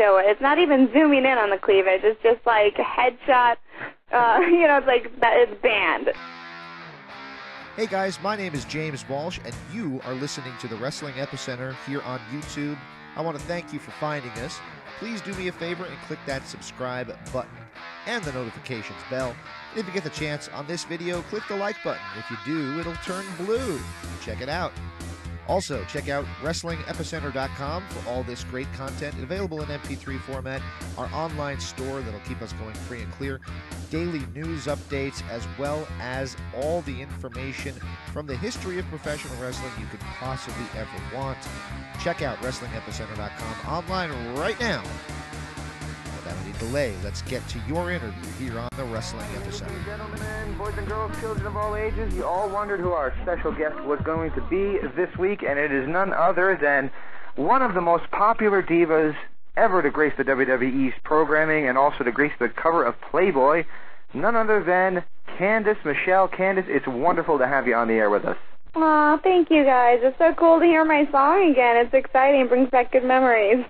show it. It's not even zooming in on the cleavage. It's just like a headshot. It's like that. It's banned. Hey guys, my name is James Walsh, and you are listening to the Wrestling Epicenter here on YouTube. I want to thank you for finding us. Please do me a favor and click that subscribe button and the notifications bell. And if you get the chance on this video, click the like button. If you do, it'll turn blue. Check it out. Also, check out WrestlingEpicenter.com for all this great content available in MP3 format, our online store that'll keep us going free and clear, daily news updates, as well as all the information from the history of professional wrestling you could possibly ever want. Check out WrestlingEpicenter.com online right now. Without any delay, let's get to your interview here on the Wrestling Epicenter. Ladies and gentlemen, boys and girls, children of all ages, you all wondered who our special guest was going to be this week, and it is none other than one of the most popular divas ever to grace the WWE's programming and also to grace the cover of Playboy, none other than Candice Michelle. Candice, it's wonderful to have you on the air with us. Aw, thank you guys. It's so cool to hear my song again. It's exciting. It brings back good memories.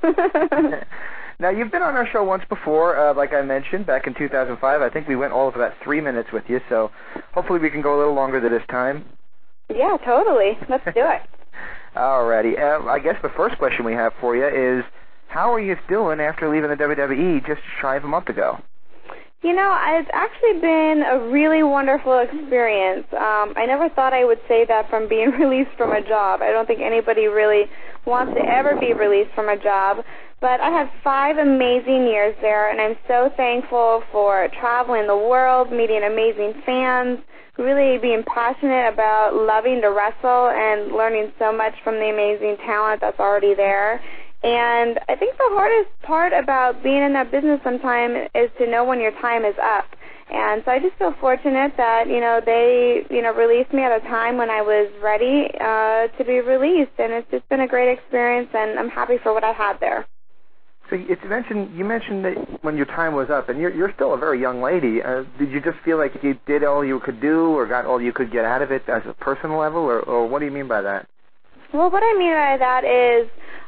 Now, you've been on our show once before, like I mentioned, back in 2005. I think we went all of about 3 minutes with you, so hopefully we can go a little longer this time. Yeah, totally. Let's do it. Alrighty. I guess the first question we have for you is, how are you doing after leaving the WWE just shy of a month ago? You know, it's actually been a really wonderful experience. I never thought I would say that from being released from a job. I don't think anybody really wants to ever be released from a job. But I had 5 amazing years there, and I'm so thankful for traveling the world, meeting amazing fans, really being passionate about loving to wrestle and learning so much from the amazing talent that's already there. And I think the hardest part about being in that business sometimes is to know when your time is up. And so I just feel fortunate that, they, released me at a time when I was ready to be released. And it's just been a great experience, and I'm happy for what I had there. So you mentioned that when your time was up, and you're still a very young lady. Did you just feel like you did all you could do or got all you could get out of it as a personal level, or what do you mean by that? Well, what I mean by that is,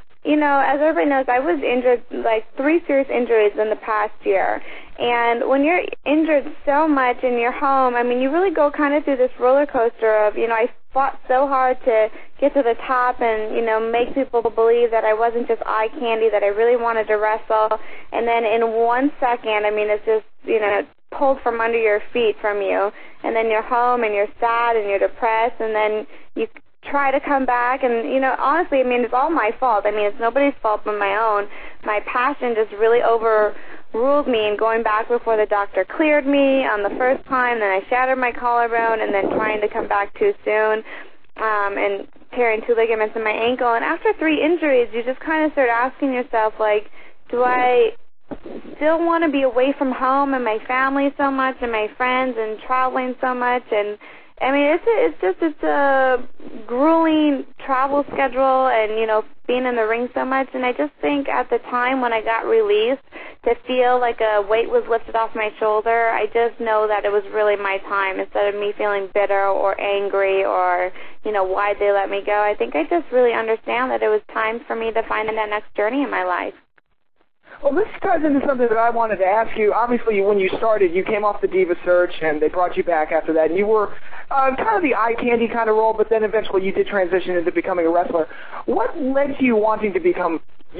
as everybody knows, I was injured, like 3 serious injuries in the past year. And when you're injured so much in your home, I mean, you really go kind of through this roller coaster of, I fought so hard to get to the top and, make people believe that I wasn't just eye candy, that I really wanted to wrestle. And then in 1 second, I mean, it's just, pulled from under your feet from you. And then you're home and you're sad and you're depressed, and then you try to come back, and honestly, I mean, it's all my fault. I mean, it's nobody's fault but my own. My passion just really overruled me, and going back before the doctor cleared me on the first time, then I shattered my collarbone, and then trying to come back too soon, and tearing 2 ligaments in my ankle. And after 3 injuries, you just kind of start asking yourself, like, do I still want to be away from home and my family so much and my friends and traveling so much? And I mean, it's a grueling travel schedule and, being in the ring so much. And I just think at the time when I got released, to feel like a weight was lifted off my shoulder, I just know that it was really my time. Instead of me feeling bitter or angry or, why'd they let me go, I think I just really understand that it was time for me to find that next journey in my life. Well, this ties into something that I wanted to ask you. Obviously, when you started, you came off the Diva Search, and they brought you back after that, and you were kind of the eye candy kind of role, but then eventually you did transition into becoming a wrestler. What led to you wanting to become,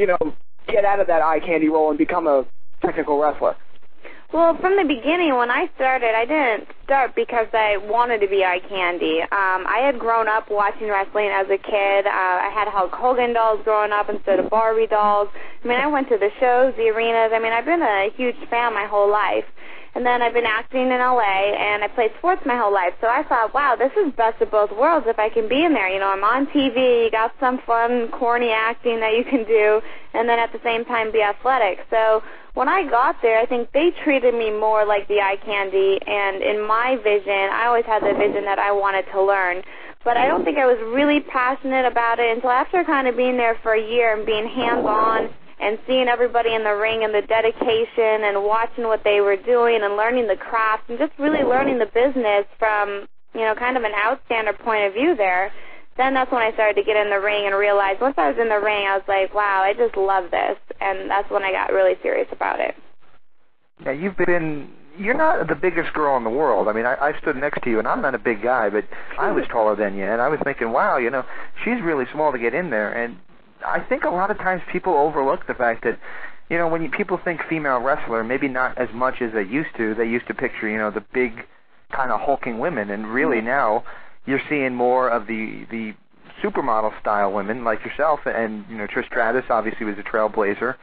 get out of that eye candy role and become a technical wrestler? Well, from the beginning, when I started, I didn't start because I wanted to be eye candy. I had grown up watching wrestling as a kid. I had Hulk Hogan dolls growing up instead of Barbie dolls. I mean, I went to the shows, the arenas. I mean, I've been a huge fan my whole life. And then I've been acting in L.A., and I played sports my whole life. So I thought, wow, this is best of both worlds if I can be in there. I'm on TV, you got some fun, corny acting that you can do, and then at the same time be athletic. So when I got there, I think they treated me more like the eye candy, and in my vision, I always had the vision that I wanted to learn. But I don't think I was really passionate about it until after kind of being there for a year and being hands-on and seeing everybody in the ring and the dedication and watching what they were doing and learning the craft and just really learning the business from, kind of an outsider point of view there. then that's when I started to get in the ring and realized once I was in the ring, I was like, wow, I just love this. And that's when I got really serious about it. Now, you're not the biggest girl in the world. I mean, I stood next to you, and I'm not a big guy, but I was taller than you, and I was thinking, wow, she's really small to get in there. And I think a lot of times people overlook the fact that, when people think female wrestler, maybe not as much as they used to. They used to picture, the big kind of hulking women, and really now you're seeing more of the supermodel style women like yourself, and Trish Stratus obviously was a trailblazer,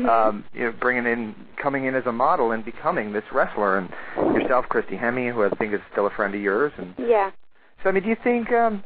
coming in as a model and becoming this wrestler, and yourself, Christy Hemme, who I think is still a friend of yours, and yeah. So do you think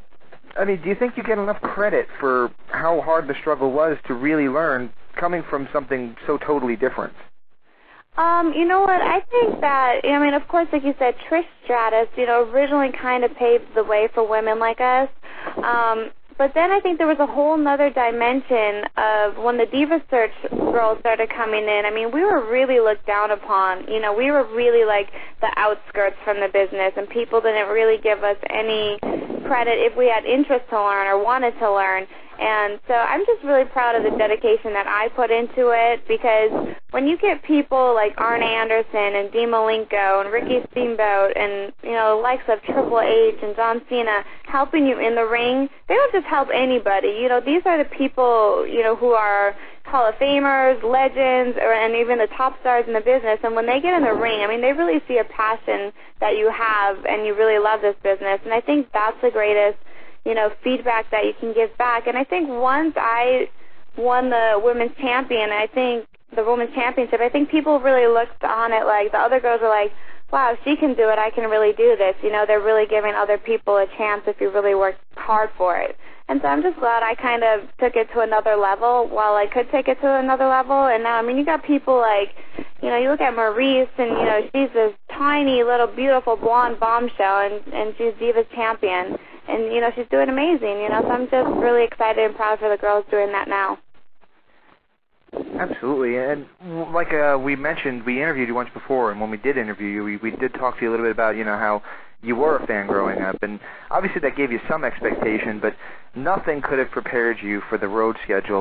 you get enough credit for how hard the struggle was to really learn coming from something so totally different? You know what, I think that, of course, like you said, Trish Stratus, originally kind of paved the way for women like us. But then I think there was a whole nother dimension of when the Diva Search girls started coming in. I mean, we were really looked down upon. We were really like the outskirts from the business, and people didn't really give us any credit if we had interest to learn or wanted to learn. And so I'm just really proud of the dedication that I put into it, because when you get people like Arn Anderson and Dean Malenko and Ricky Steamboat and, the likes of Triple H and John Cena helping you in the ring, they don't just help anybody. These are the people, who are Hall of Famers, legends, and even the top stars in the business. And when they get in the ring, they really see a passion that you have and you really love this business. And I think that's the greatest feedback that you can give back. And I think once I won the women's championship, I think people really looked on it like the other girls were like, wow, if she can do it, I can really do this. They're really giving other people a chance if you really work hard for it. And so I'm just glad I kind of took it to another level while I could take it to another level. And now, you got people like, you look at Maurice, and, she's this tiny little beautiful blonde bombshell, and she's Divas champion. And, she's doing amazing, so I'm just really excited and proud for the girls doing that now. Absolutely. And like we mentioned, we interviewed you once before, and when we did interview you, we did talk to you a little bit about, how you were a fan growing up, and obviously that gave you some expectation, but nothing could have prepared you for the road schedule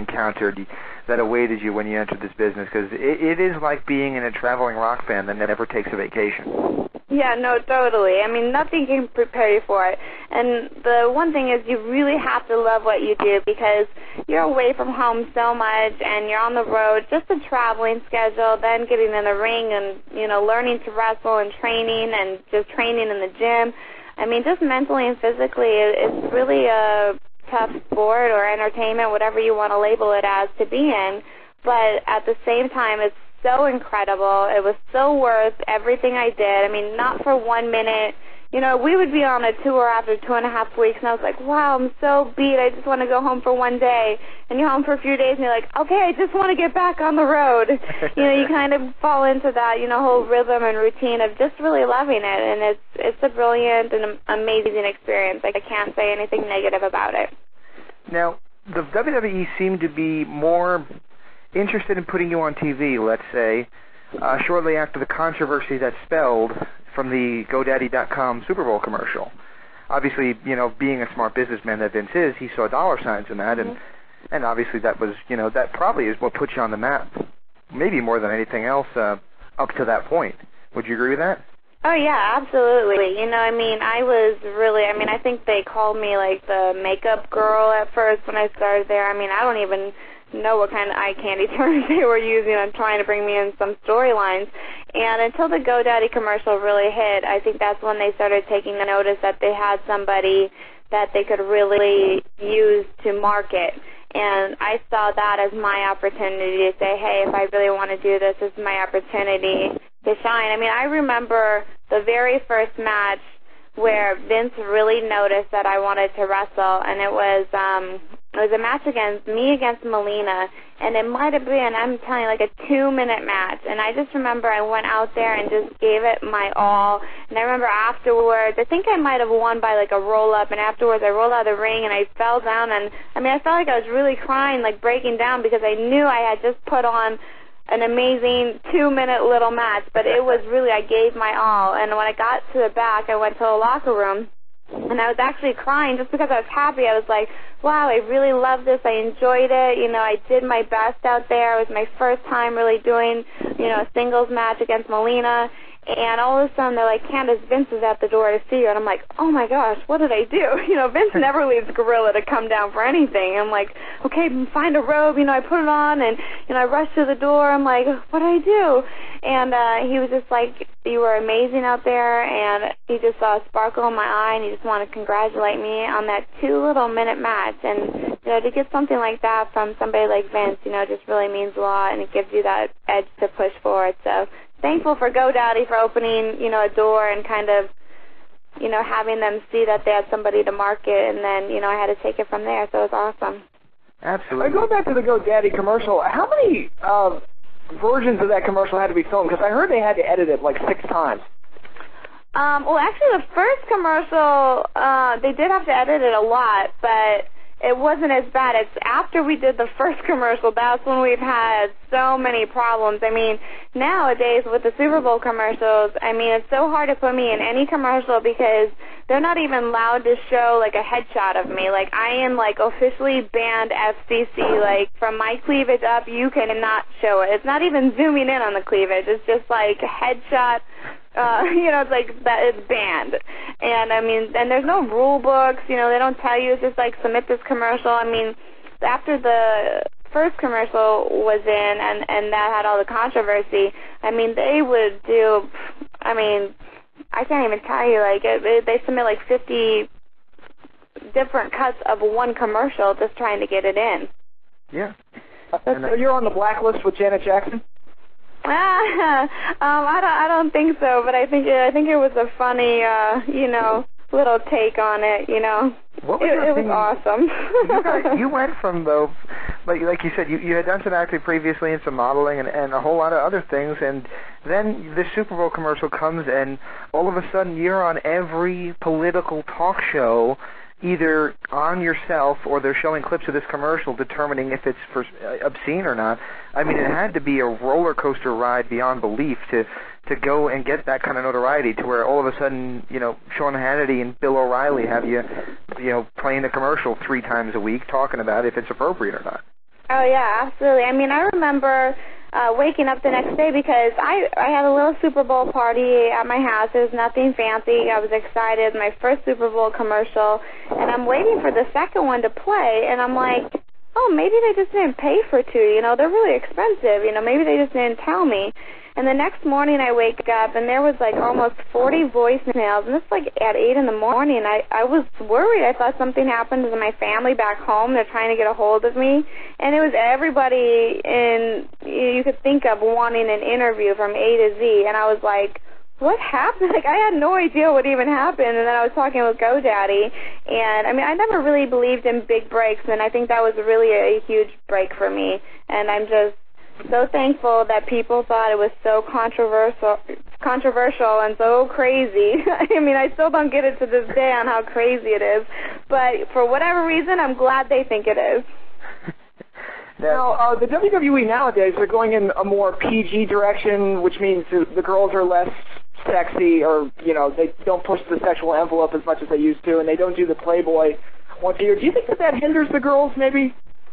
that awaited you when you entered this business, because it is like being in a traveling rock band that never takes a vacation. Yeah, no, totally. Nothing can prepare you for it. And the one thing is you really have to love what you do, because you're away from home so much and you're on the road, just a traveling schedule, then getting in the ring and, learning to wrestle and training and just training in the gym. Just mentally and physically, it's really a tough sport or entertainment, whatever you want to label it as, to be in. But at the same time, it's so incredible. It was so worth everything I did. Not for 1 minute. We would be on a tour after 2.5 weeks, and I was like, wow, I'm so beat. I just want to go home for one day. And you're home for a few days, and you're like, okay, I just want to get back on the road. You kind of fall into that, whole rhythm and routine of just really loving it. And it's a brilliant and amazing experience. I can't say anything negative about it. Now, the WWE seemed to be more interested in putting you on TV, let's say, shortly after the controversy that spelled from the GoDaddy.com Super Bowl commercial. Obviously, being a smart businessman that Vince is, he saw dollar signs in that, and obviously that was, that probably is what put you on the map, maybe more than anything else up to that point. Would you agree with that? Oh, yeah, absolutely. I was really, I think they called me like the makeup girl at first when I started there. I don't even know what kind of eye candy terms they were using on trying to bring me in some storylines. And until the GoDaddy commercial really hit, I think that's when they started taking the notice that they had somebody that they could really use to market. And I saw that as my opportunity to say, hey, if I really want to do this, this is my opportunity to shine. I remember the very first match where Vince really noticed that I wanted to wrestle, and it was a match against Melina, and it might have been, I'm telling you, like a 2-minute match. And I just remember I went out there and just gave it my all. And I remember afterwards, I think I might have won by like a roll-up, and afterwards I rolled out of the ring and I fell down, and I felt like I was really crying, like breaking down, because I knew I had just put on an amazing 2-minute little match, but it was really, I gave my all. And when I got to the back, I went to the locker room, And I was actually crying just because I was happy. I was like, wow, I really love this. I enjoyed it. You know, I did my best out there. It was my first time really doing, you know, a singles match against Melina. And all of a sudden, they're like, Candace, Vince is at the door to see you. And I'm like, oh, my gosh, what did I do? You know, Vince never leaves Gorilla to come down for anything. I'm like, okay, find a robe. You know, I put it on, and, you know, I rushed to the door. I'm like, what did I do? And he was just like, you were amazing out there, and he just saw a sparkle in my eye, and he just wanted to congratulate me on that 2-minute match. And, you know, to get something like that from somebody like Vince, you know, just really means a lot, and it gives you that edge to push forward. So thankful for GoDaddy for opening, you know, a door and kind of, you know, having them see that they had somebody to market, and then, you know, I had to take it from there, so it was awesome. Absolutely. Going back to the GoDaddy commercial, how many versions of that commercial had to be filmed? Because I heard they had to edit it like 6 times. Well, actually, the first commercial, they did have to edit it a lot, but it wasn't as bad. It's after we did the first commercial, that's when we've had so many problems. I mean, nowadays with the Super Bowl commercials, I mean, it's so hard to put me in any commercial because they're not even allowed to show, like, a headshot of me. Like, I am, like, officially banned FCC. Like, from my cleavage up, you cannot show it. It's not even zooming in on the cleavage. It's just, like, a headshot. You know, it's like that it's banned. And I mean, and there's no rule books, you know, they don't tell you, it's just like submit this commercial. I mean, after the first commercial was in and that had all the controversy, I mean, they would do, I mean, I can't even tell you, like, they submit like 50 different cuts of one commercial just trying to get it in. Yeah. So you're on the blacklist with Janet Jackson? I don't think so, but I think it was a funny, you know, little take on it, you know. What was it was awesome. You went from, though, like you said, you had done some acting previously and some modeling and a whole lot of other things, and then the Super Bowl commercial comes, and all of a sudden you're on every political talk show, either on yourself or they're showing clips of this commercial determining if it's for obscene or not. I mean, it had to be a roller coaster ride beyond belief to go and get that kind of notoriety to where all of a sudden, you know, Sean Hannity and Bill O'Reilly have you know, playing the commercial 3 times a week talking about if it's appropriate or not. Oh, yeah, absolutely. I mean, I remember waking up the next day because I had a little Super Bowl party at my house. It was nothing fancy. I was excited. My first Super Bowl commercial, and I'm waiting for the second one to play, and I'm like, oh, maybe they just didn't pay for 2. You know, they're really expensive. You know, maybe they just didn't tell me. And the next morning I wake up, and there was like almost 40 voicemails, and it's like at 8 in the morning. I was worried. I thought something happened to my family back home. They're trying to get a hold of me. And it was everybody you could think of wanting an interview from A to Z. And I was like, what happened? Like, I had no idea what even happened. And then I was talking with GoDaddy. And, I mean, I never really believed in big breaks, and I think that was really a huge break for me. And I'm just so thankful that people thought it was so controversial and so crazy. I mean, I still don't get it to this day on how crazy it is, but for whatever reason, I'm glad they think it is. Now, the WWE nowadays, they're going in a more PG direction, which means the girls are less sexy, or, you know, they don't push the sexual envelope as much as they used to, and they don't do the Playboy once a year. Do you think that hinders the girls, maybe?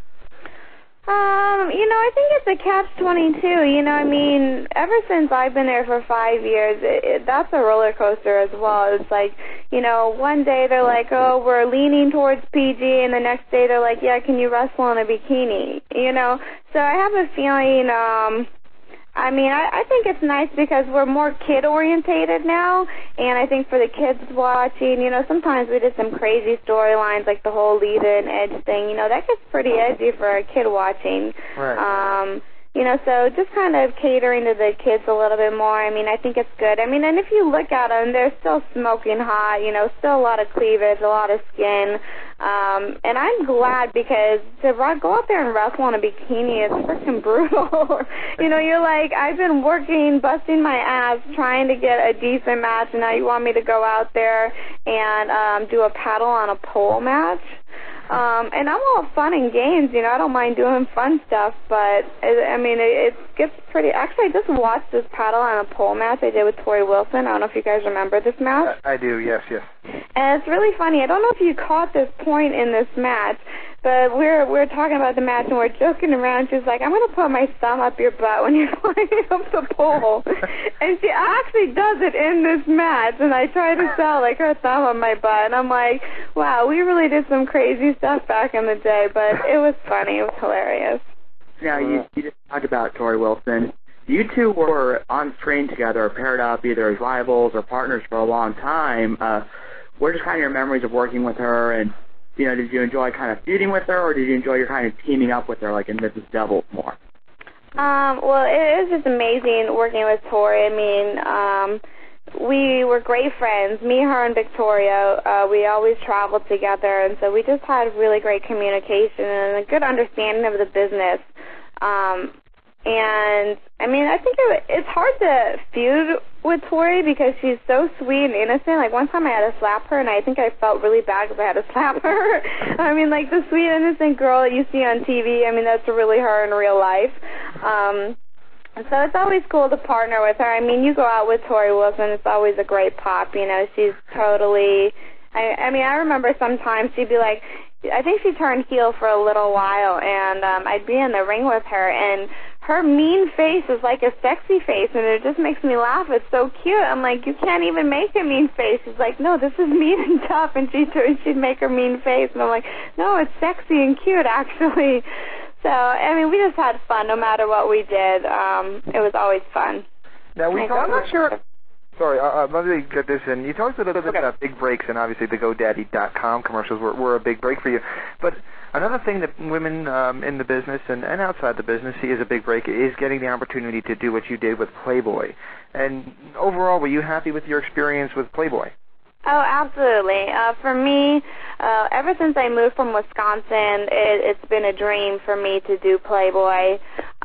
You know, I think it's a catch-22. You know, I mean, ever since I've been there for 5 years, that's a roller coaster as well. It's like, you know, one day they're like, oh, we're leaning towards PG, and the next day they're like, yeah, can you wrestle in a bikini? You know, so I have a feeling, I mean, I think it's nice because we're more kid-orientated now, and I think for the kids watching, you know, sometimes we did some crazy storylines, like the whole Lita and Edge thing, you know, that gets pretty edgy for a kid watching. Right. You know, so just kind of catering to the kids a little bit more. I mean, I think it's good. I mean, and if you look at them, they're still smoking hot, you know, still a lot of cleavage, a lot of skin. And I'm glad because to go out there and wrestle in a bikini is freaking brutal. You know, you're like, I've been working, busting my ass, trying to get a decent match, and now you want me to go out there and do a paddle on a pole match? And I'm all fun and games, you know. I don't mind doing fun stuff, but it gets pretty. Actually, I just watched this paddle on a pole match I did with Tori Wilson. I don't know if you guys remember this match. I do, yes. And it's really funny. I don't know if you caught this point in this match, but we're talking about the match and we're joking around. She's like, "I'm going to put my thumb up your butt when you're flying up the pole," and she actually does it in this match. And I try to sell like her thumb on my butt, and I'm like, "Wow, we really did some crazy stuff back in the day," but it was funny. It was hilarious. Now you just talked about Tori Wilson. You two were on screen together, paired up either as rivals or partners for a long time. What are just kind of your memories of working with her, and did you enjoy kind of feuding with her, or did you enjoy your kind of teaming up with her, like in Mrs. Doubles more? Well, it is just amazing working with Tori. We were great friends. Me, her, and Victoria, we always traveled together, and so we just had really great communication and a good understanding of the business. I think it's hard to feud with Tori because she's so sweet and innocent. Like, one time I had to slap her, and I think I felt really bad because I had to slap her. Like, the sweet, innocent girl that you see on TV, that's really her in real life. So it's always cool to partner with her. You go out with Tori Wilson, it's always a great pop. She's totally... I remember sometimes she'd be like... I think she turned heel for a little while, and I'd be in the ring with her, and her mean face is like a sexy face, and it just makes me laugh. It's so cute. I'm like, you can't even make a mean face. She's like, no, this is mean and tough, and she'd make her mean face, and I'm like, no, it's sexy and cute, actually. So, we just had fun no matter what we did. It was always fun. Now, I'm not sure... Sorry, let me get this in. You talked a little bit about big breaks, and obviously the GoDaddy.com commercials were a big break for you. But another thing that women in the business and outside the business see as a big break is getting the opportunity to do what you did with Playboy. And overall, were you happy with your experience with Playboy? Oh, absolutely. For me, ever since I moved from Wisconsin, it's been a dream for me to do Playboy.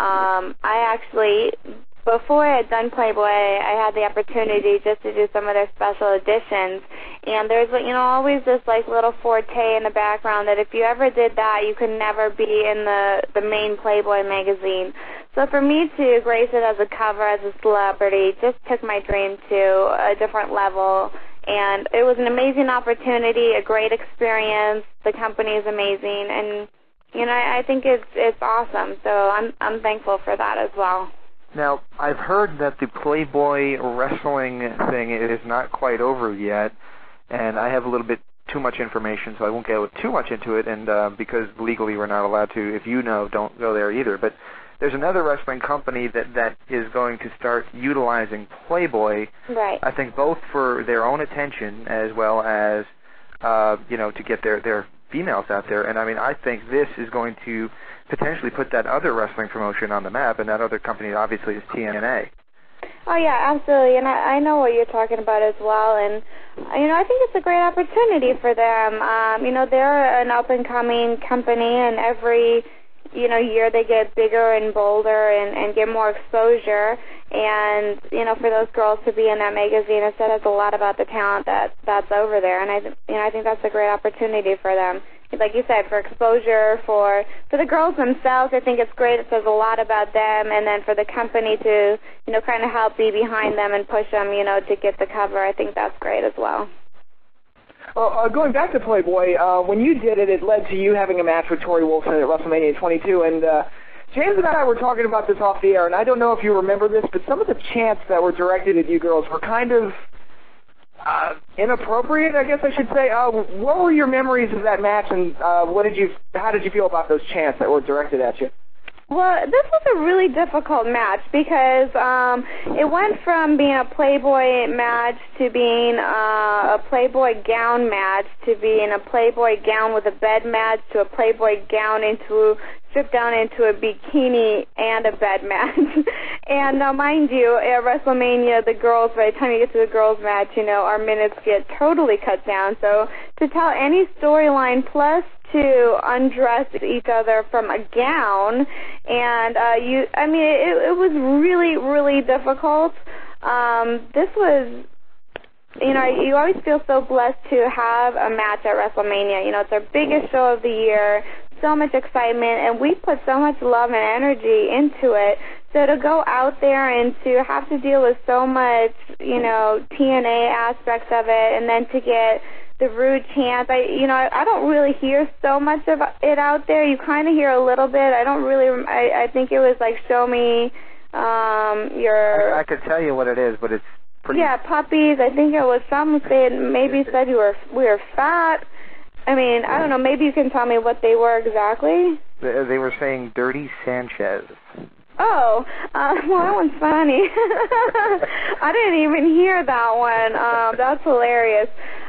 Before I had done Playboy, I had the opportunity just to do some of their special editions, and there's always this little forte in the background that if you ever did that, you could never be in the main Playboy magazine. So for me to grace it as a cover as a celebrity just took my dream to a different level, and it was an amazing opportunity, a great experience. The company is amazing, and I think it's awesome. So I'm thankful for that as well. Now, I've heard that the Playboy wrestling thing is not quite over yet, and I have a little bit too much information, so I won't go too much into it, and because legally we're not allowed to, if you know, don't go there either. But there's another wrestling company that is going to start utilizing Playboy, right. I think both for their own attention as well as, to get their females out there. And, I think this is going to potentially put that other wrestling promotion on the map, and that other company obviously is TNA. Oh, yeah, absolutely, and I know what you're talking about as well, and, I think it's a great opportunity for them. They're an up-and-coming company, and every, year they get bigger and bolder and get more exposure, and, for those girls to be in that magazine, it says a lot about the talent that's over there, and I think that's a great opportunity for them. Like you said, for exposure, for the girls themselves, I think it's great. It says a lot about them, and then for the company to, kind of help be behind them and push them, to get the cover, I think that's great as well. Going back to Playboy, when you did it, it led to you having a match with Tori Wilson at WrestleMania 22, and James and I were talking about this off the air, and I don't know if you remember this, but some of the chants that were directed at you girls were kind of inappropriate, I guess I should say. What were your memories of that match, and how did you feel about those chants that were directed at you? Well, this was a really difficult match because it went from being a Playboy match to being a Playboy gown match to being a Playboy gown with a bed match to a Playboy gown stripped down into a bikini and a bed match. And mind you, at WrestleMania, the girls, by the time you get to the girls match, our minutes get totally cut down. So to tell any storyline plus to undress each other from a gown, and it was really, really difficult. This was you know, you always feel so blessed to have a match at WrestleMania. You know, it's our biggest show of the year, so much excitement, and we put so much love and energy into it. So to go out there and to have to deal with so much, you know, TNA aspects of it, and then to get the rude chants, I don't really hear so much of it out there. You kind of hear a little bit. I think it was like, show me your... I could tell you what it is, but it's pretty... Yeah, puppies. I think it was some maybe said we were fat. I mean, I don't know. Maybe you can tell me what they were exactly. They were saying Dirty Sanchez. Oh, well, that one's funny. I didn't even hear that one. That's hilarious.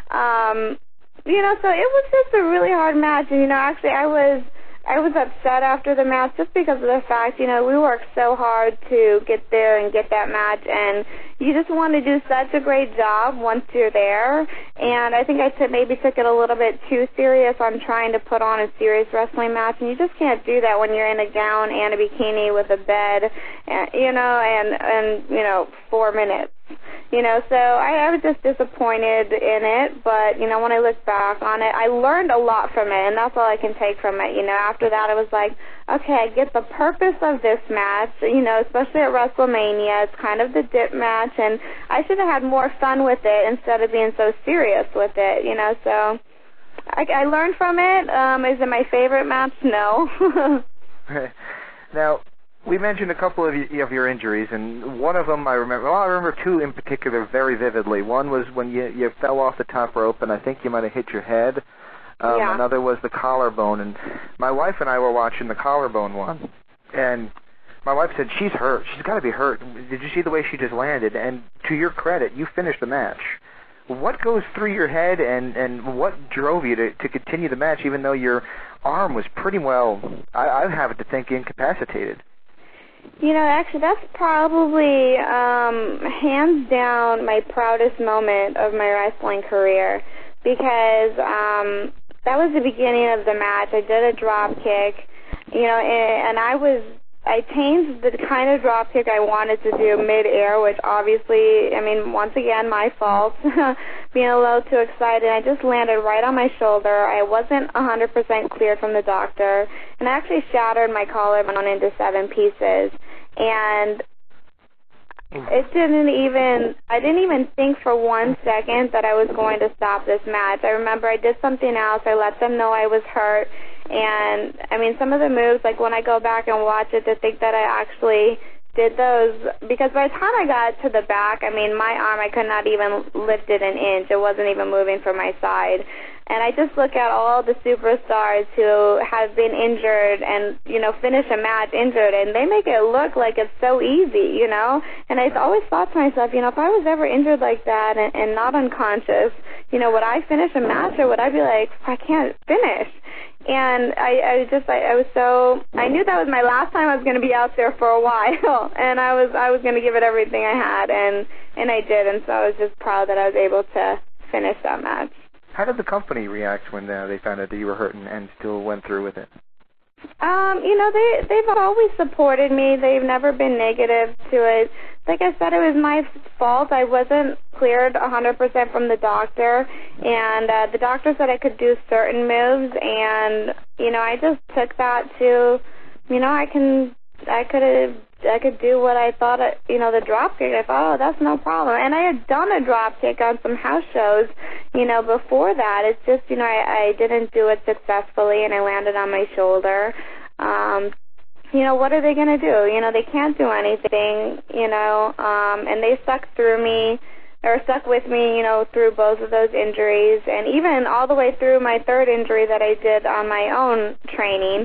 You know, so it was just a really hard match. And, you know, actually I was upset after the match just because of the fact, you know, we worked so hard to get there and get that match, and you just want to do such a great job once you're there. And I think I maybe took it a little bit too serious on trying to put on a serious wrestling match, and you just can't do that when you're in a gown and a bikini with a bed, and, you know, 4 minutes. You know, so I was just disappointed in it, but, you know, when I look back on it, I learned a lot from it, and that's all I can take from it. You know, after that, I was like, okay, I get the purpose of this match, you know, especially at WrestleMania. It's kind of the dip match, and I should have had more fun with it instead of being so serious with it, you know, so I learned from it. Is it my favorite match? No. Now, we mentioned a couple of your injuries, and one of them I remember two in particular very vividly. One was when you fell off the top rope, and I think you might have hit your head. Yeah. Another was the collarbone, and my wife and I were watching the collarbone one, and my wife said, she's hurt. She's got to be hurt. Did you see the way she just landed? And to your credit, you finished the match. What goes through your head, and what drove you to continue the match, even though your arm was pretty well, I have to think, incapacitated? You know, actually, that's probably hands down my proudest moment of my wrestling career, because that was the beginning of the match. I did a drop kick, you know, and I changed the kind of drop kick I wanted to do mid-air, which obviously, I mean, once again, my fault, being a little too excited. I just landed right on my shoulder. I wasn't 100% cleared from the doctor, and I actually shattered my collarbone into 7 pieces. And I didn't even think for 1 second that I was going to stop this match. I remember I did something else. I let them know I was hurt. And, I mean, some of the moves, like when I go back and watch it, to think that I actually did those, because by the time I got to the back, I mean, my arm, I could not even lift it an inch. It wasn't even moving from my side. And I just look at all the superstars who have been injured and, you know, finish a match injured, and they make it look like it's so easy, you know. And I always thought to myself, you know, if I was ever injured like that and not unconscious, you know, would I finish a match, or would I be like, I can't finish? And I knew that was my last time I was going to be out there for a while, and I was going to give it everything I had, and I did, and so I was just proud that I was able to finish that match. How did the company react when they found out that you were hurt and still went through with it? You know, they've always supported me. They've never been negative to it. Like I said, it was my fault. I wasn't cleared 100% from the doctor, and the doctor said I could do certain moves, and, you know, I just took that to, you know, I could do what I thought, you know, the drop kick. I thought, oh, that's no problem. And I had done a drop kick on some house shows, you know, before that. It's just, you know, I didn't do it successfully, and I landed on my shoulder. You know, what are they going to do? You know, they can't do anything, you know, and they stuck with me, you know, through both of those injuries, and even all the way through my third injury that I did on my own training.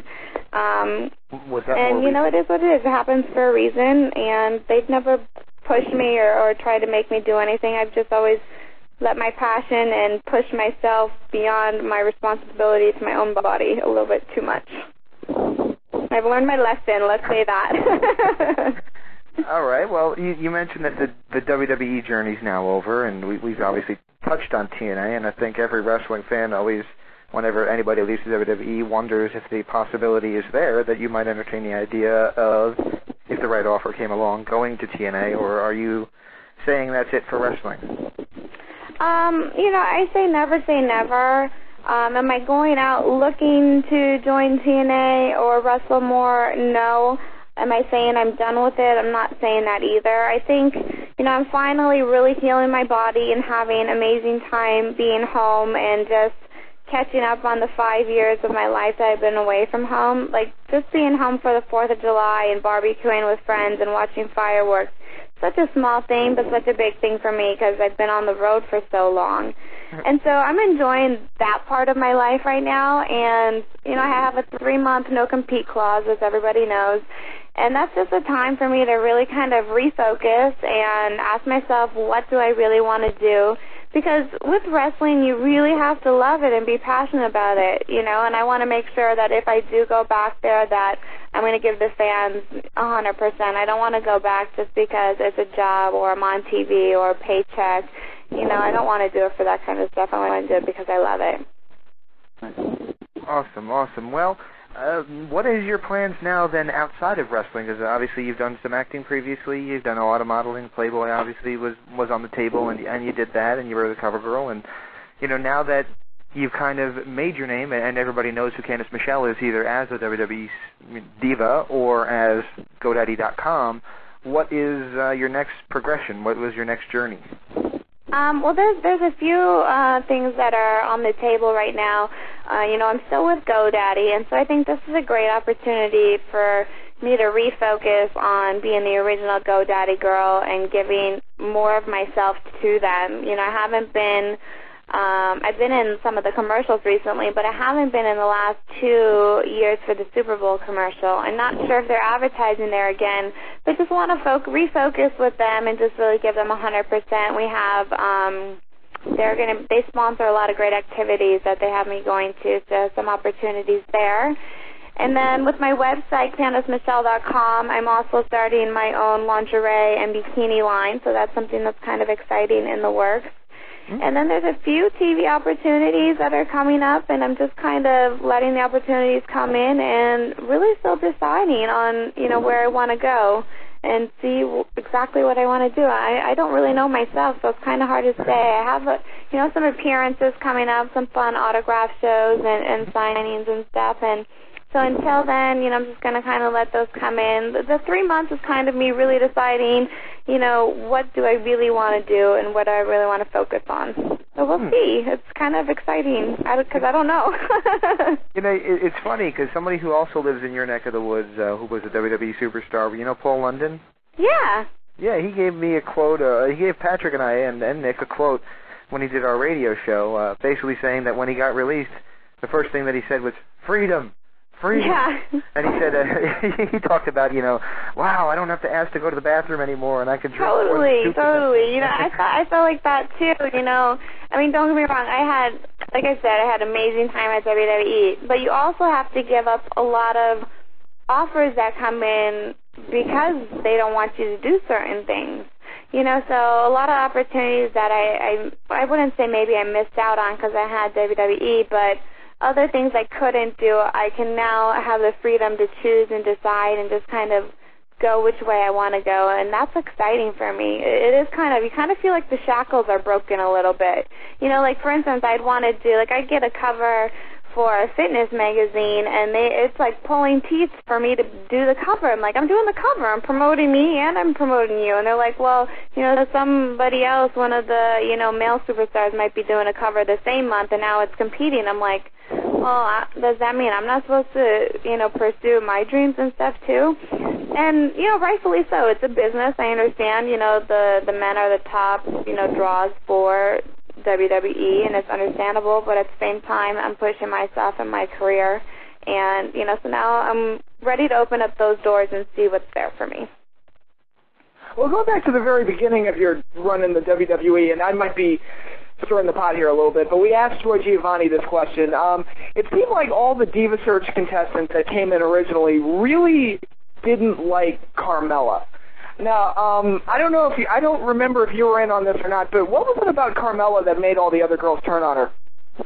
And, you know, it is what it is. It happens for a reason, and they've never pushed me or tried to make me do anything. I've just always let my passion and push myself beyond my responsibility to my own body a little bit too much. I've learned my lesson, let's say that. All right. Well, you mentioned that the WWE journey's now over, and we've obviously touched on TNA, and I think every wrestling fan always, whenever anybody leaves the WWE, wonders if the possibility is there that you might entertain the idea of, if the right offer came along, going to TNA, or are you saying that's it for wrestling? I say never. Am I going out looking to join TNA or wrestle more? No. Am I saying I'm done with it? I'm not saying that either. I think, I'm finally really healing my body and having an amazing time being home and just catching up on the 5 years of my life that I've been away from home. Like, just being home for the 4th of July and barbecuing with friends and watching fireworks. Such a small thing, but such a big thing for me because I've been on the road for so long. And so I'm enjoying that part of my life right now. And, I have a 3-month no-compete clause, as everybody knows. And that's just a time for me to really kind of refocus and ask myself, what do I really want to do? Because with wrestling, you really have to love it and be passionate about it, and I want to make sure that if I do go back there that I'm going to give the fans 100%. I don't want to go back just because it's a job or I'm on TV or a paycheck. I don't want to do it for that kind of stuff. I want to do it because I love it. Awesome. Well, what is your plans now then outside of wrestling? Because obviously you've done some acting previously. You've done a lot of modeling. Playboy obviously was on the table, and you did that, and you were the cover girl. And now that you've kind of made your name, and everybody knows who Candice Michelle is, either as a WWE diva or as GoDaddy.com, what is your next progression? What was your next journey? Well, there's a few things that are on the table right now. I'm still with GoDaddy, and so I think this is a great opportunity for me to refocus on being the original GoDaddy girl and giving more of myself to them. I've been in some of the commercials recently, but I haven't been in the last 2 years for the Super Bowl commercial. I'm not sure if they're advertising there again, but just want to refocus with them and just really give them 100%. We have, they sponsor a lot of great activities that they have me going to, so some opportunities there. And then with my website, CandiceMichelle.com, I'm also starting my own lingerie and bikini line, so that's something that's kind of exciting in the works. And then there's a few TV opportunities that are coming up, and I'm just kind of letting the opportunities come in and really still deciding on, where I want to go and see exactly what I want to do. I don't really know myself, so it's kind of hard to say. I have, some appearances coming up, some fun autograph shows and signings and stuff, and so until then, I'm just going to kind of let those come in. The 3 months is kind of me really deciding, what do I really want to do and what do I really want to focus on. So we'll see. It's kind of exciting because I don't know. It's funny because somebody who also lives in your neck of the woods, who was a WWE superstar, Paul London? Yeah. Yeah, he gave me a quote. He gave Patrick and I and Nick a quote when he did our radio show, basically saying that when he got released, the first thing that he said was, freedom. Yeah. And he said, he talked about, wow, I don't have to ask to go to the bathroom anymore, and I could drink. Totally. I felt like that too. Don't get me wrong. I had an amazing time at WWE, but you also have to give up a lot of offers that come in because they don't want you to do certain things. So a lot of opportunities that I wouldn't say maybe I missed out on because I had WWE, but other things I couldn't do, I can now have the freedom to choose and decide and just kind of go which way I want to go, and that's exciting for me. It is you kind of feel like the shackles are broken a little bit. Like for instance, I'd get a cover for a fitness magazine, and it's like pulling teeth for me to do the cover. I'm like, I'm doing the cover. I'm promoting me and I'm promoting you. And they're like, well, somebody else, one of the, male superstars might be doing a cover the same month, and now it's competing. I'm like, well, does that mean I'm not supposed to, pursue my dreams and stuff too? And, rightfully so. It's a business. I understand, the men are the top, draws for WWE, and it's understandable, but at the same time, I'm pushing myself in my career, and, so now I'm ready to open up those doors and see what's there for me. Well, going back to the very beginning of your run in the WWE, and I might be stirring the pot here a little bit, but we asked Troy Giovanni this question. It seemed like all the Diva Search contestants that came in originally really didn't like Carmella. Now, I don't remember if you were in on this or not, but what was it about Carmella that made all the other girls turn on her?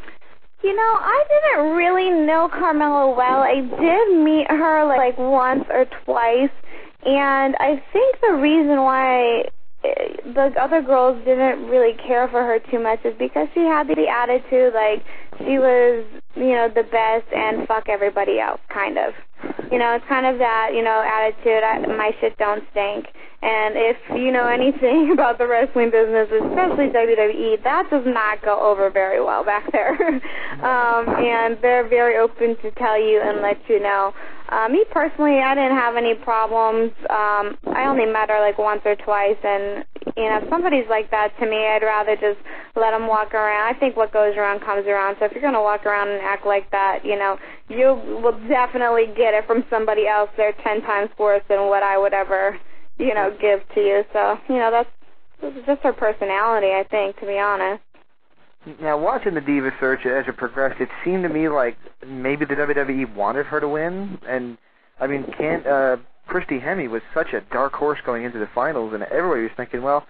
I didn't really know Carmella well. I did meet her like once or twice, and I think the reason why the other girls didn't really care for her too much is because she had the attitude like she was, the best and fuck everybody else, kind of. It's kind of that, attitude, my shit don't stink. And if you know anything about the wrestling business, especially WWE, that does not go over very well back there. And they're very open to tell you and let you know. Me personally, I didn't have any problems. I only met her like once or twice, and if somebody's like that to me, I'd rather just let them walk around. I think what goes around comes around. So if you're going to walk around and act like that, you will definitely get it from somebody else. They're 10 times worse than what I would ever, give to you. So, that's just her personality, I think, to be honest. Now, watching the Diva Search as it progressed, it seemed to me like maybe the WWE wanted her to win. And, I mean, Christy Hemme was such a dark horse going into the finals, and everybody was thinking, well,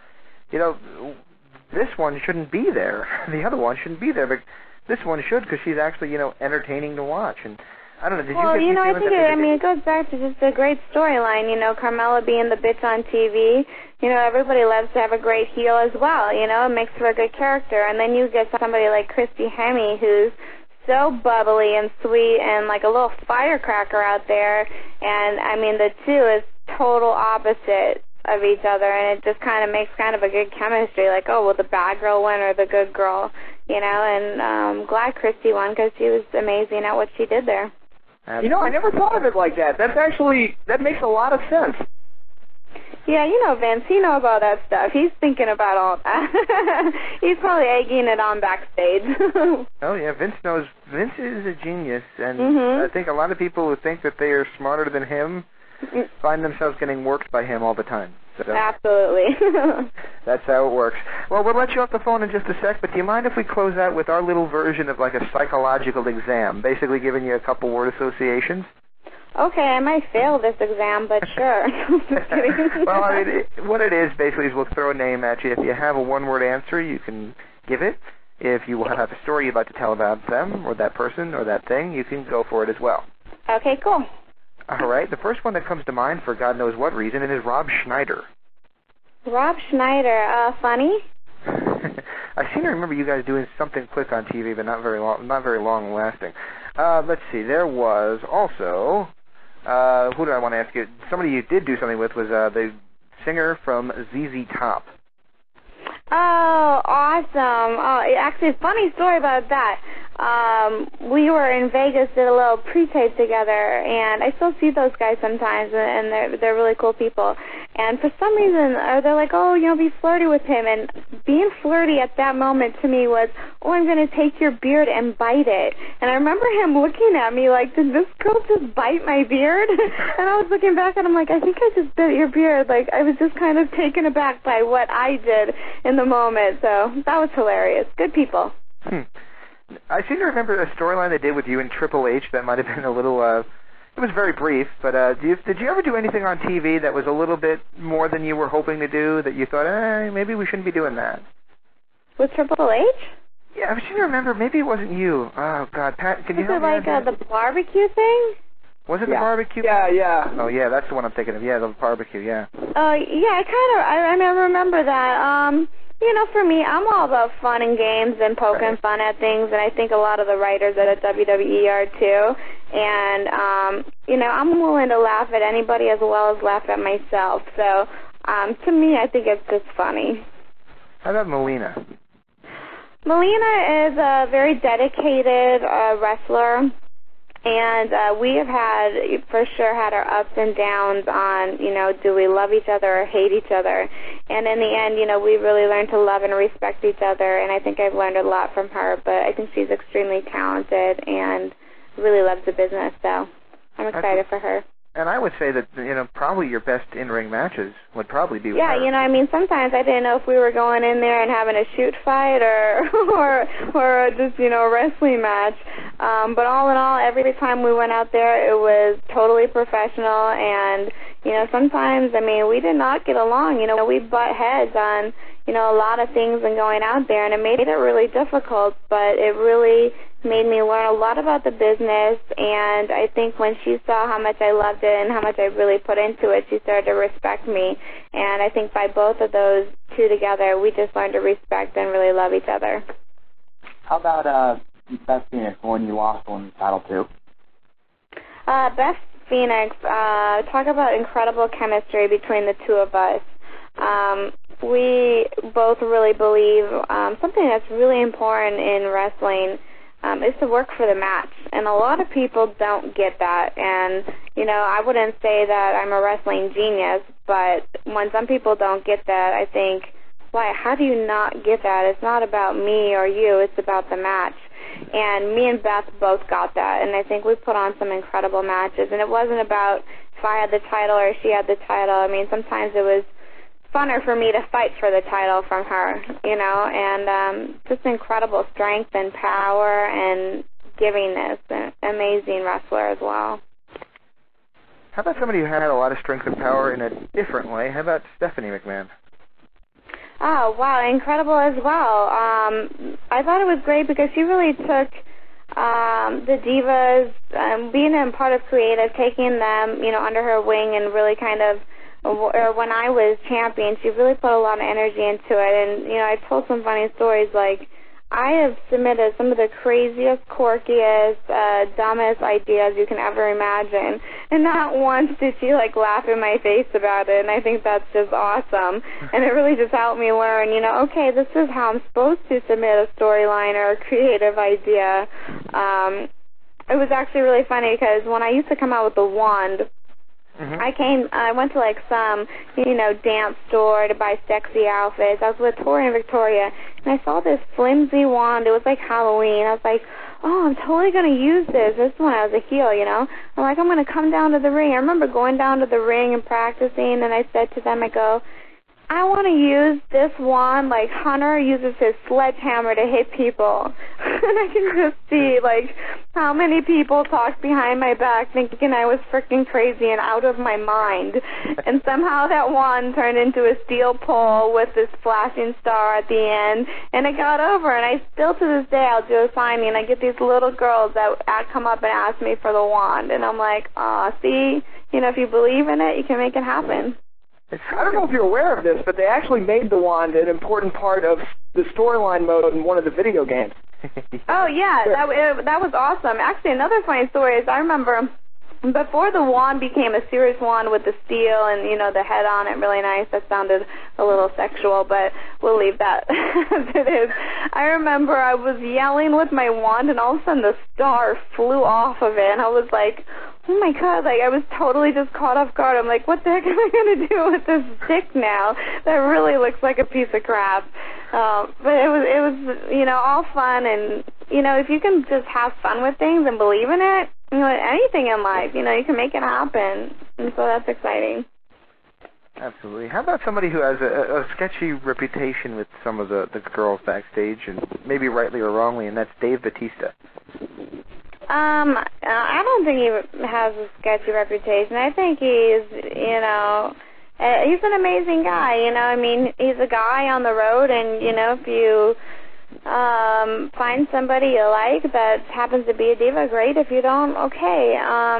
this one shouldn't be there. The other one shouldn't be there, but this one should because she's actually, entertaining to watch. And I don't know, did you get I think it goes back to just a great storyline, Carmella being the bitch on TV. Everybody loves to have a great heel as well, it makes for a good character. And then you get somebody like Christy Hemme who's so bubbly and sweet and like a little firecracker out there. And, I mean, the two is total opposite of each other, and it just kind of makes kind of a good chemistry, like, oh, will the bad girl win or the good girl, and I'm glad Christy won because she was amazing at what she did there. I never thought of it like that. That makes a lot of sense. Yeah, Vince, he knows about that stuff. He's thinking about all that. He's probably egging it on backstage. Oh, yeah, Vince knows. Vince is a genius, and I think a lot of people who think that they are smarter than him find themselves getting worked by him all the time. So absolutely. That's how it works. Well, we'll let you off the phone in just a sec, but do you mind if we close out with our little version of like a psychological exam, basically giving you a couple word associations? Okay, I might fail this exam, but sure. Just kidding. Well, I mean, what it is basically is we'll throw a name at you. If you have a one-word answer, you can give it. If you have a story you'd like to tell about them or that person or that thing, you can go for it as well. Okay, cool. All right. The first one that comes to mind for God knows what reason, it is Rob Schneider. Rob Schneider, funny? I seem to remember you guys doing something quick on TV, but not very long lasting. Let's see. There was also... who do I want to ask you? Somebody you did do something with was the singer from ZZ Top. Oh, awesome. Oh, actually, a funny story about that. We were in Vegas, did a little pre-tape together, and I still see those guys sometimes, and they're really cool people. And for some reason, they're like, oh, be flirty with him. And being flirty at that moment to me was, oh, I'm going to take your beard and bite it. And I remember him looking at me like, did this girl just bite my beard? And I was looking back at him like, I think I just bit your beard. Like, I was just kind of taken aback by what I did in the moment. So that was hilarious. Good people. I seem to remember a storyline they did with you and Triple H that might have been a little... it was very brief, but did you ever do anything on TV that was a little bit more than you were hoping to do, that you thought, maybe we shouldn't be doing that? With Triple H? Yeah, I seem to remember, maybe it wasn't you. Oh, God, Pat, can you help me? Was it like the barbecue thing? Was it the barbecue? Yeah. Oh, yeah, that's the one I'm thinking of. Yeah, the barbecue, yeah. Oh, yeah, I remember that. For me, I'm all about fun and games and poking fun at things, and I think a lot of the writers at WWE are too. And, I'm willing to laugh at anybody as well as laugh at myself. So, to me, I think it's just funny. How about Melina? Melina is a very dedicated wrestler. And we have for sure had our ups and downs on, do we love each other or hate each other? And in the end, we really learned to love and respect each other, and I think I've learned a lot from her, but I think she's extremely talented and really loves the business, so I'm excited for her. And I would say that, probably your best in-ring matches would probably be with her. Yeah, sometimes I didn't know if we were going in there and having a shoot fight or just, a wrestling match. But all in all, every time we went out there, it was totally professional. And, sometimes, we did not get along. We butt heads on, a lot of things and going out there. And it made it really difficult, but it really made me learn a lot about the business, and I think when she saw how much I loved it and how much I really put into it, she started to respect me. And I think by both of those two together, we just learned to respect and really love each other. How about Beth Phoenix, the one you lost on the title to? Beth Phoenix, talk about incredible chemistry between the two of us. We both really believe something that's really important in wrestling is to work for the match, and a lot of people don't get that. And I wouldn't say that I'm a wrestling genius, but when some people don't get that, I think, why? How do you not get that? It's not about me or you; it's about the match. And me and Beth both got that, and I think we put on some incredible matches. And it wasn't about if I had the title or she had the title. I mean, sometimes it was funner for me to fight for the title from her, and just incredible strength and power and givingness, an amazing wrestler as well. How about somebody who had a lot of strength and power in a different way? How about Stephanie McMahon? Oh, wow, incredible as well. I thought it was great because she really took the divas, being a part of creative, taking them, under her wing and really kind of, or when I was champion, she really put a lot of energy into it. And, I told some funny stories, like, I have submitted some of the craziest, quirkiest, dumbest ideas you can ever imagine. And not once did she, laugh in my face about it. And I think that's just awesome. And it really just helped me learn, okay, this is how I'm supposed to submit a storyline or a creative idea. It was actually really funny because when I used to come out with the wand, I went to some, dance store to buy sexy outfits. I was with Tori and Victoria, and I saw this flimsy wand. It was like Halloween. I was like, oh, I'm totally going to use this. This is when I was a heel, I'm like, I'm going to come down to the ring. I remember going down to the ring and practicing, and I said to them, I go, I want to use this wand like Hunter uses his sledgehammer to hit people. And I can just see, how many people talked behind my back thinking I was freaking crazy and out of my mind. And somehow that wand turned into a steel pole with this flashing star at the end. And it got over. And I still, to this day, I'll do a signing, and I get these little girls that come up and ask me for the wand. And I'm like, see, if you believe in it, you can make it happen. I don't know if you're aware of this, but they actually made the wand an important part of the storyline mode in one of the video games. Oh, yeah, that was awesome. Actually, another funny story is I remember before the wand became a serious wand with the steel and, the head on it, really nice. That sounded a little sexual, but we'll leave that as it is. I remember I was yelling with my wand, and all of a sudden the star flew off of it, and I was like, oh my God, I was totally just caught off guard. I'm like, what the heck am I going to do with this stick now? That really looks like a piece of crap. But it was, all fun, and, if you can just have fun with things and believe in it, anything in life, you can make it happen, and so that's exciting. Absolutely. How about somebody who has a sketchy reputation with some of the girls backstage, and maybe rightly or wrongly, and that's Dave Bautista? I don't think he has a sketchy reputation. I think he's, he's an amazing guy, he's a guy on the road, and, if you find somebody you like that happens to be a diva, great. If you don't, okay.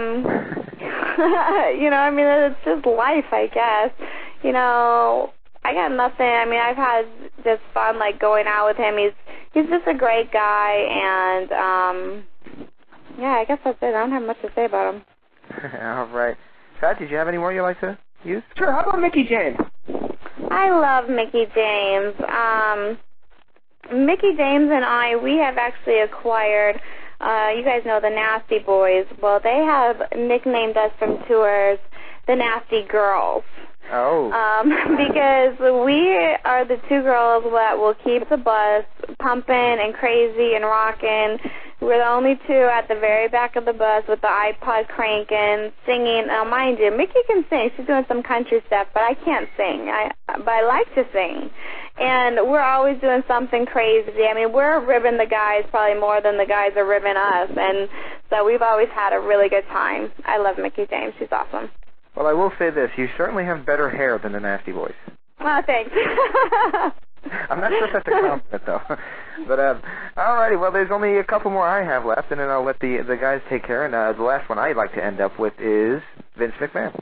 It's just life, I guess. I got nothing. I've had just fun, going out with him. He's just a great guy, and, yeah, I guess that's it. I don't have much to say about him. All right. Pat, did you have any more you'd like to use? Sure. How about Mickie James? I love Mickie James. Mickie James and we have actually acquired, you guys know the Nasty Boys. Well, they have nicknamed us from tours the Nasty Girls. Oh. Because we are the two girls that will keep the bus pumping and crazy and rocking. We're the only two at the very back of the bus with the iPod cranking, singing. Now, mind you, Mickie can sing. She's doing some country stuff, but I can't sing. But I like to sing. And we're always doing something crazy. We're ribbing the guys probably more than the guys are ribbing us. And so we've always had a really good time. I love Mickie James. She's awesome. Well, I will say this. You certainly have better hair than the Nasty Boys. Oh, thanks. I'm not sure if that's a compliment, though. But, all righty, well, there's only a couple more I have left, and then I'll let the guys take care. And the last one I'd like to end up with is Vince McMahon.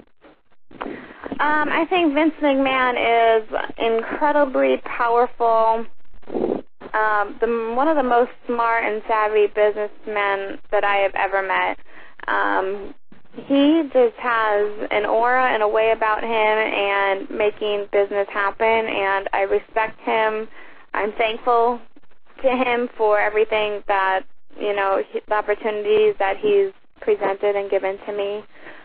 I think Vince McMahon is incredibly powerful, one of the most smart and savvy businessmen that I have ever met. He just has an aura and a way about him and making business happen, and I respect him. I'm thankful to him for everything that, the opportunities that he's presented and given to me.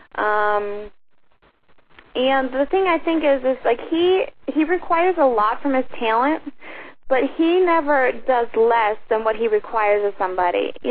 And the thing I think is like he requires a lot from his talent, but he never does less than what he requires of somebody. He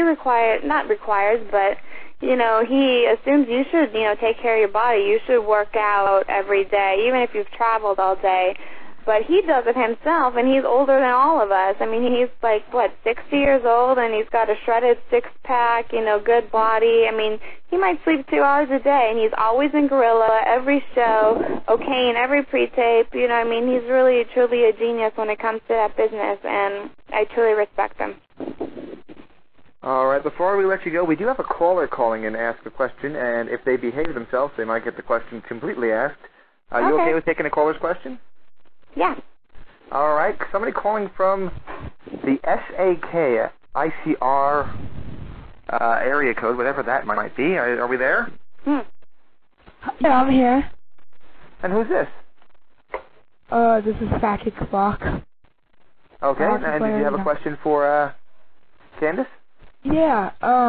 he assumes you should, take care of your body. You should work out every day, even if you've traveled all day. But he does it himself, and he's older than all of us. I mean, he's 60 years old, and he's got a shredded six-pack, good body. I mean, he might sleep 2 hours a day, and he's always in Gorilla, every show, O'Kane, every pre-tape. He's really, truly a genius when it comes to that business, and I truly respect him. All right, before we let you go, we do have a caller calling in to ask a question, and if they behave themselves, they might get the question completely asked. Are you okay with taking a caller's question? Yeah. All right. Somebody calling from the SAK-ICR area code, whatever that might be. Are we there? Yeah, I'm here. And who's this? This is Patrick Block. Okay. And did you have a question for Candace? Yeah.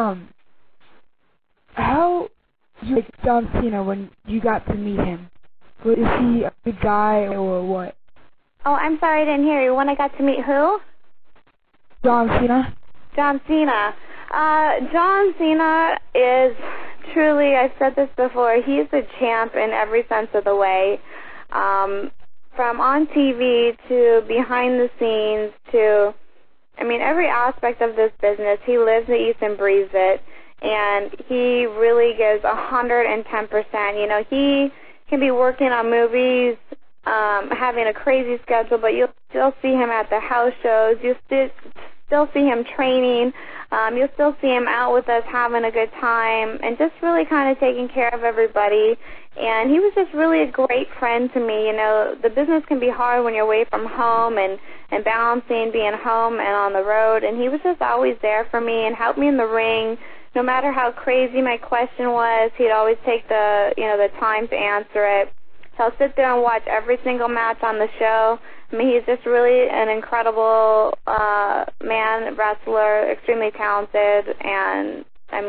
How did you like John Cena when you got to meet him? Is he a good guy or what? Oh, I'm sorry, I didn't hear you. When I got to meet who? John Cena. John Cena. John Cena is truly, I've said this before, he's a champ in every sense of the way. From on TV to behind the scenes to, every aspect of this business, he lives it, eats and breathes it. And he really gives 110%. He can be working on movies, having a crazy schedule, but you'll still see him at the house shows. You'll still see him training. You'll still see him out with us having a good time and just really kind of taking care of everybody. And he was just really a great friend to me. The business can be hard when you're away from home and balancing being home and on the road. And he was just always there for me and helped me in the ring. No matter how crazy my question was, he'd always take the time to answer it. He'll sit there and watch every single match on the show. He's just really an incredible man, wrestler, extremely talented, and,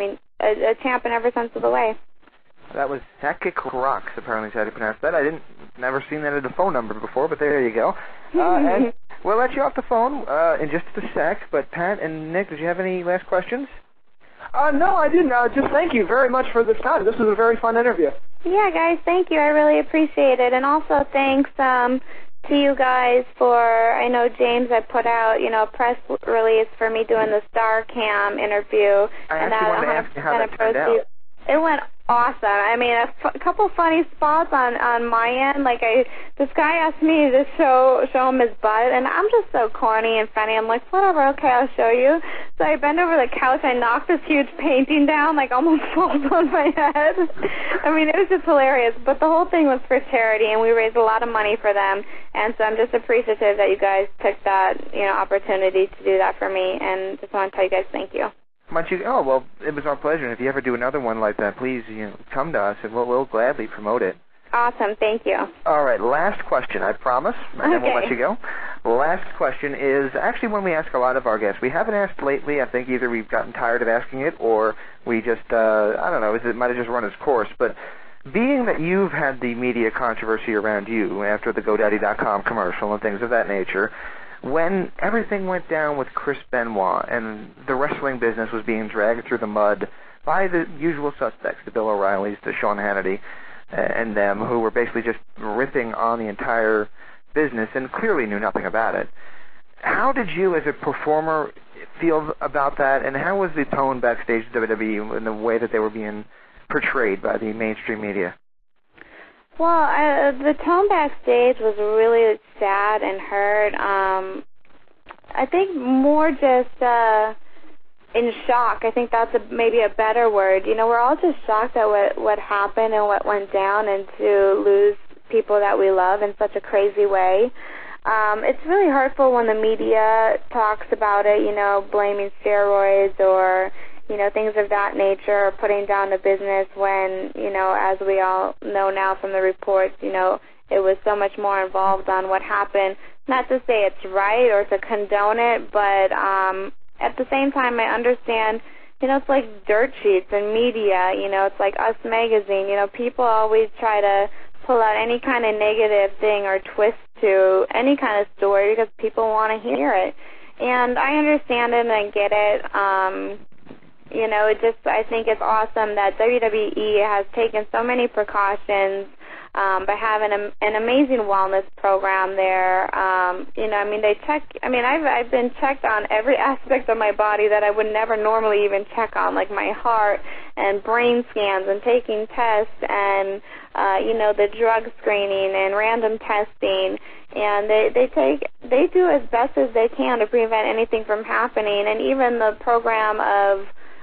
a champ in every sense of the way. That was Psychic Rocks, apparently is how to pronounce that. Never seen that as a phone number before, but there you go. And we'll let you off the phone in just a sec, but Pat and Nick, did you have any last questions? No, I didn't. Just thank you very much for this time. This was a very fun interview. Yeah, guys, thank you. I really appreciate it. And also thanks to you guys for, I know James had put out, a press release for me doing the StarCam interview. I actually wanted to ask you how that turned out. It went awesome. A couple funny spots on my end. This guy asked me to show him his butt, and I'm just so corny and funny. I'm like, whatever, okay, I'll show you. So I bend over the couch, I knock this huge painting down, almost falls on my head. It was just hilarious. But the whole thing was for charity, and we raised a lot of money for them. And so I'm just appreciative that you guys took that, opportunity to do that for me, and just want to tell you guys thank you. Oh, well, it was our pleasure. And if you ever do another one like that, please, come to us, and we'll gladly promote it. Awesome. Thank you. All right. Last question, I promise, and then we'll let you go. Last question is actually one we ask a lot of our guests. We haven't asked lately. I think either we've gotten tired of asking it or we just, I don't know, it might have just run its course. But being that you've had the media controversy around you after the GoDaddy.com commercial and things of that nature, when everything went down with Chris Benoit and the wrestling business was being dragged through the mud by the usual suspects, the Bill O'Reillys, the Sean Hannity, and them, who were basically just ripping on the entire business and clearly knew nothing about it, how did you as a performer feel about that, and how was the tone backstage at WWE in the way that they were being portrayed by the mainstream media? Well, the tone backstage was really sad and hurt. I think more just in shock. I think that's maybe a better word. You know, we're all just shocked at what happened and what went down, and to lose people that we love in such a crazy way. It's really hurtful when the media talks about it, you know, blaming steroids or, you know, things of that nature, or putting down the business when, you know, as we all know now from the reports, you know, it was so much more involved on what happened. Not to say it's right or to condone it, but at the same time I understand, you know, it's like dirt sheets and media, you know, it's like Us Magazine, you know, people always try to pull out any kind of negative thing or twist to any kind of story because people want to hear it. And I understand it and I get it. You know, I think it's awesome that WWE has taken so many precautions by having an amazing wellness program there. You know, I mean, I've been checked on every aspect of my body that I would never normally even check on, like my heart and brain scans and taking tests and, you know, the drug screening and random testing. And they do as best as they can to prevent anything from happening. And even the program of,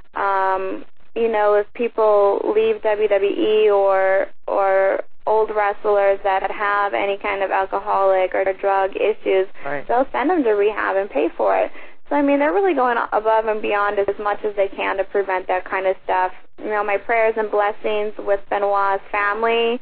you know, if people leave WWE or old wrestlers that have any kind of alcoholic or drug issues, right, they'll send them to rehab and pay for it. So, I mean, they're really going above and beyond as much as they can to prevent that kind of stuff. You know, my prayers and blessings with Benoit's family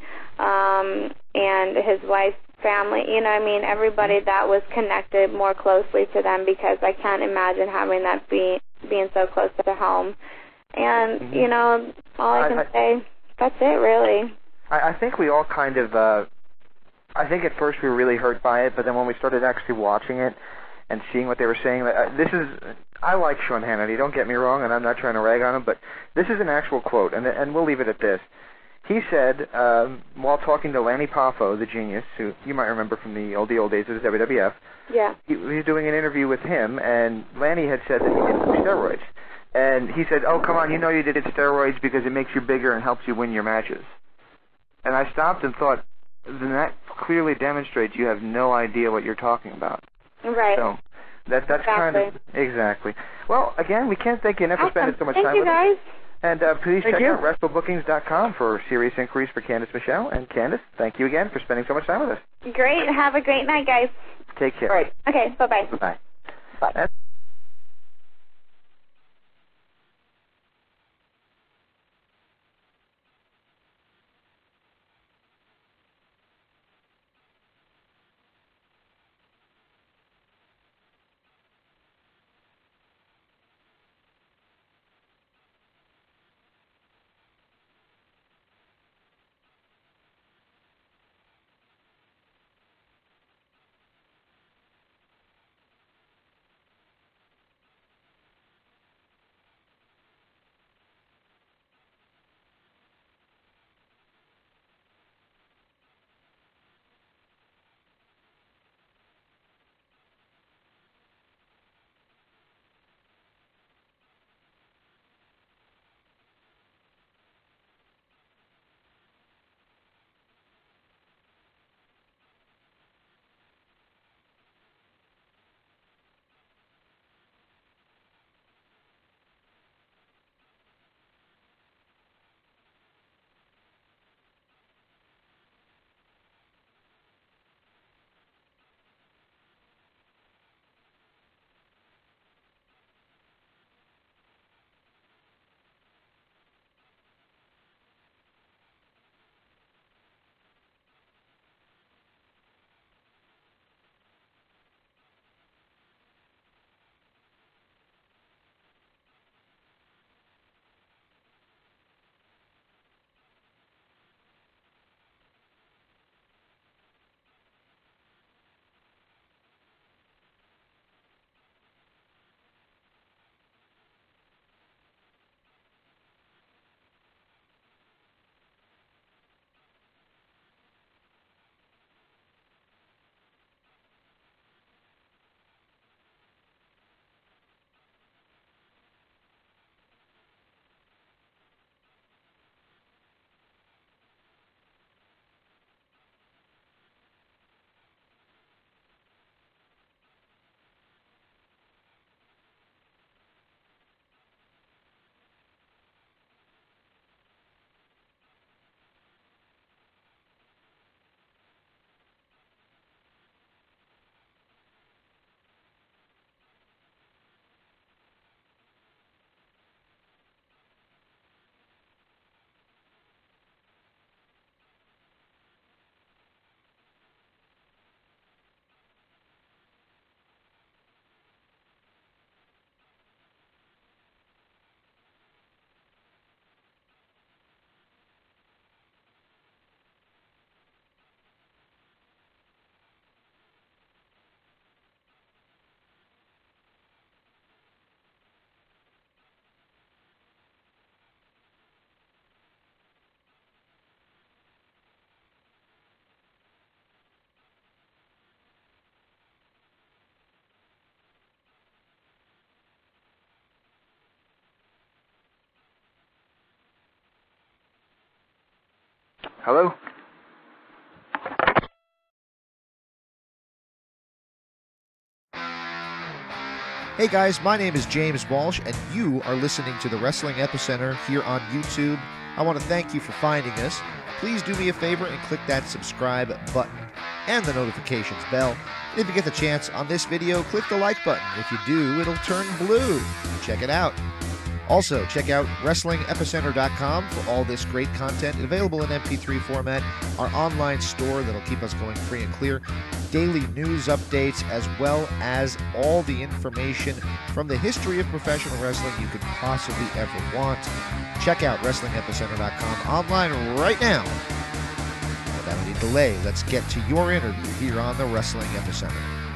and his wife's family. You know, I mean, everybody that was connected more closely to them, because I can't imagine having that being so close to home. And, you know, all I can say, that's it, really. I think we all kind of, I think at first we were really hurt by it, but then when we started actually watching it and seeing what they were saying, I like Sean Hannity, don't get me wrong, and I'm not trying to rag on him, but this is an actual quote, and we'll leave it at this. He said, while talking to Lanny Poffo, the genius, who you might remember from the old days of the WWF, yeah, he was doing an interview with him, and Lanny had said that he did some steroids. And he said, oh, come on, you know you did steroids because it makes you bigger and helps you win your matches. And I stopped and thought, then that clearly demonstrates you have no idea what you're talking about. Right. So that's exactly. kind of, exactly. Well, again, we can't thank you enough for spending so much time with us. Thank you, guys. And please check out WrestleBookings.com for serious inquiries for Candice Michelle. And Candice, thank you again for spending so much time with us. Great. Have a great night, guys. Take care. All right. Okay. Bye-bye. Bye-bye. Bye. Hello? Hey guys, my name is James Walsh, and you are listening to the Wrestling Epicenter here on YouTube. I want to thank you for finding us. Please do me a favor and click that subscribe button and the notifications bell. And if you get the chance on this video, click the like button. If you do, it'll turn blue. Check it out. Also, check out WrestlingEpicenter.com for all this great content available in MP3 format, our online store that'll keep us going free and clear, daily news updates, as well as all the information from the history of professional wrestling you could possibly ever want. Check out WrestlingEpicenter.com online right now. Without any delay, let's get to your interview here on the Wrestling Epicenter.